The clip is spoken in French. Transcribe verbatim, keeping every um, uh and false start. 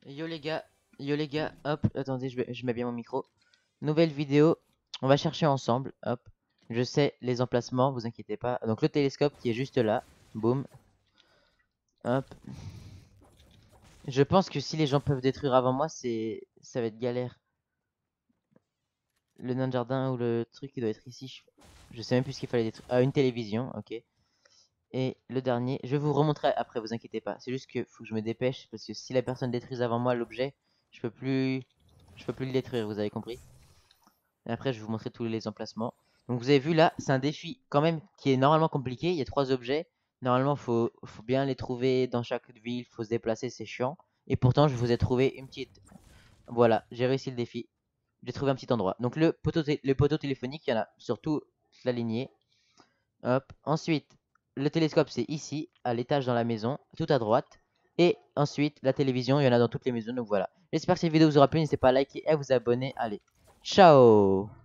Yo les gars, yo les gars, hop, attendez, je, vais- je mets bien mon micro. Nouvelle vidéo, on va chercher ensemble, hop. Je sais les emplacements, vous inquiétez pas. Donc le télescope qui est juste là, boum, hop. Je pense que si les gens peuvent détruire avant moi, c'est, ça va être galère. Le nain de jardin ou le truc qui doit être ici, je, je sais même plus ce qu'il fallait détruire. Ah, une télévision, ok. Et le dernier, je vais vous remontrer après, vous inquiétez pas. C'est juste que faut que je me dépêche parce que si la personne détruise avant moi l'objet, je peux plus, je peux plus le détruire, vous avez compris? Et après, je vais vous montrer tous les emplacements. Donc vous avez vu là, c'est un défi quand même qui est normalement compliqué. Il y a trois objets. Normalement, faut, faut bien les trouver dans chaque ville, faut se déplacer, c'est chiant. Et pourtant, je vous ai trouvé une petite. Voilà, j'ai réussi le défi. J'ai trouvé un petit endroit. Donc le poteau, le poteau téléphonique, il y en a sur toute la lignée. Hop. Ensuite, le télescope, c'est ici, à l'étage dans la maison, tout à droite. Et ensuite, la télévision, il y en a dans toutes les maisons. Donc voilà. J'espère que cette vidéo vous aura plu. N'hésitez pas à liker et à vous abonner. Allez, ciao!